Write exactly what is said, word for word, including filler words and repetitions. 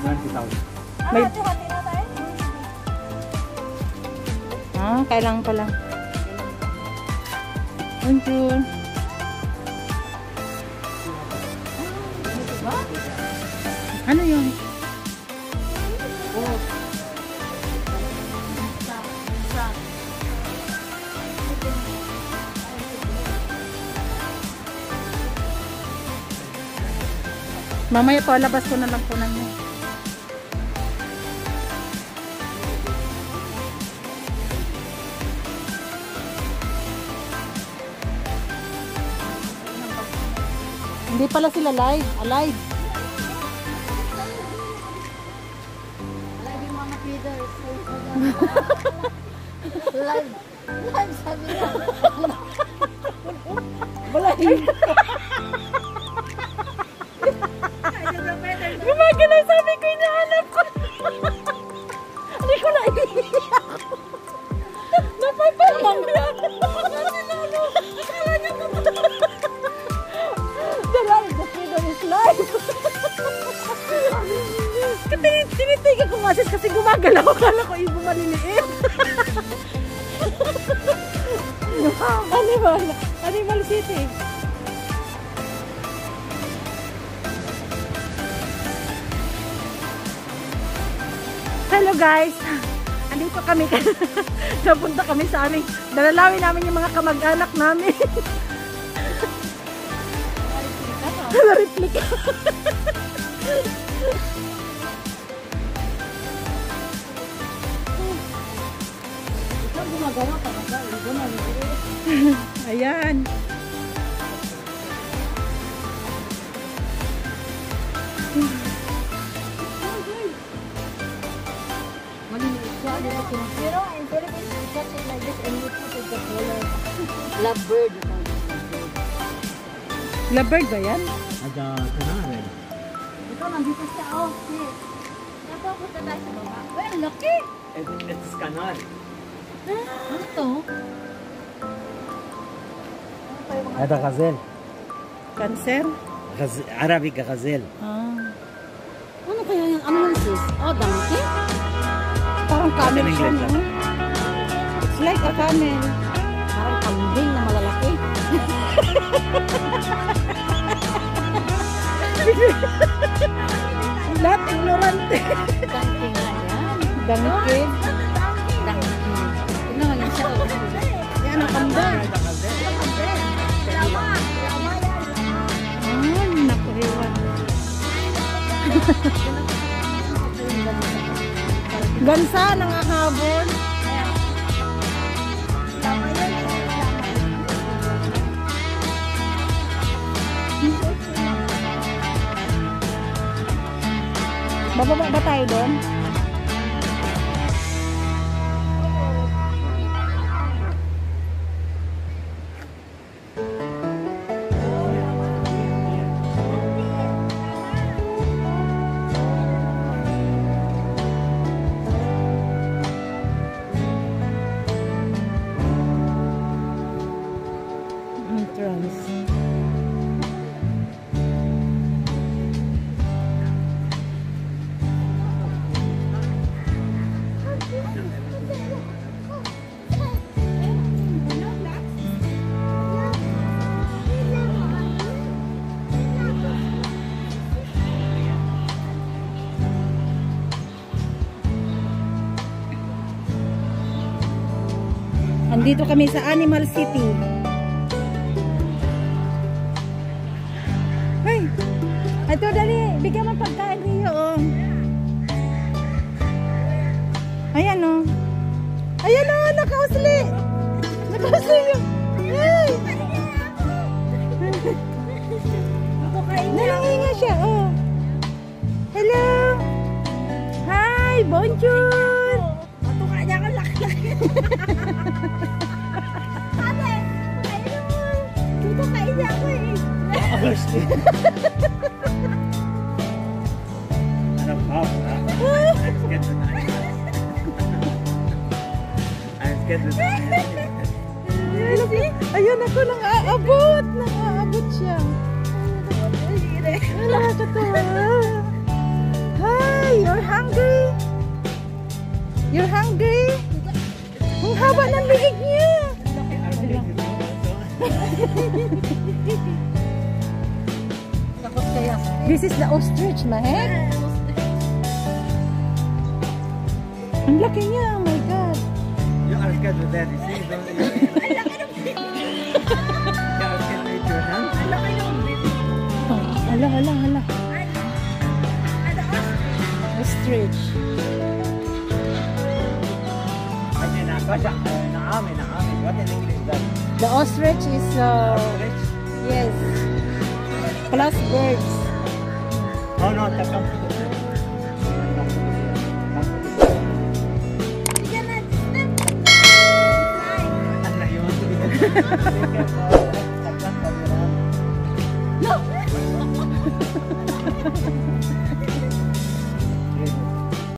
twenty thousand. May... Ah, kailangan pala. Bonjour. Ano yun? Oh. Mamaya po, labas ko na lang po na niyo. Hindi pala sila live. Alive. Alive yung mga feeders. Live. Live sabi niya. Balay. Gumagana, sabi ko, inahanap ko. Hindi ko na iiyak. Napapalong niya. Akala niya ko. The live, the freedom is live. Tinitigan ko nga kasi gumagalaw. Akala ko ibo maliliit. Animal. Animal City. Hello guys, andito kami, napunta kami sa aming, dalalawin namin yung mga kamag-anak namin. Replika. Ayan. Pero in Philippines, you catch it like this and you put it the color. Lovebird. Lovebird ba yan? Ada kanarin. Ito, nandito siya. Oh, yes. Napapunta tayo sa baba. Well, laki. It, it's kanar. Ano to? هذا غزال. Cancer? غز... عربي غزال. Ah. Ano kaya yung ano yan sis? Oh, donkey? Parang camel siya, no? It's like a camel. Parang kambing na malalaki. Lahat ignorante. Donkey nga yan. Donkey. Donkey. Tignan mo yan siya. Yan ang kambing. Lama. Lama yan. Ah, naku, ewan. Gansa nang ahabon. Lama yan. Bababa ba tayo doon? Entrance. Andito kami sa Animal City. Hey, ito dali, bigyan mo pagkain niyo. Oh. Ayan oh. Ayan oh, nakausli. Nakausli yung. Hey. Nalinginga siya. Oh. Hello. Hi, bonjour. Matuka niya ka laki-laki. Ate, ayun mo. Dito kain niya ako eh. Let's get the knife. Let's get the knife. Ayun ako nang aabot. Nang aabot siya. Ay, nakakatawa. Hi, hungry? You're hungry? Ang haba ng liig niya. Takot kaya. This is the ostrich, mahek. Ang laki niya, oh my God. You are scared with that, you see? Don't you? You are scared with your hands? Oh, hala, hala, hala. Ostrich. Ay, nakasya. Naami, naami. What in English is that? The ostrich is, uh, Ostrich? yes, plus birds. Oh no, that comes to the food. Allah, you want to be the No!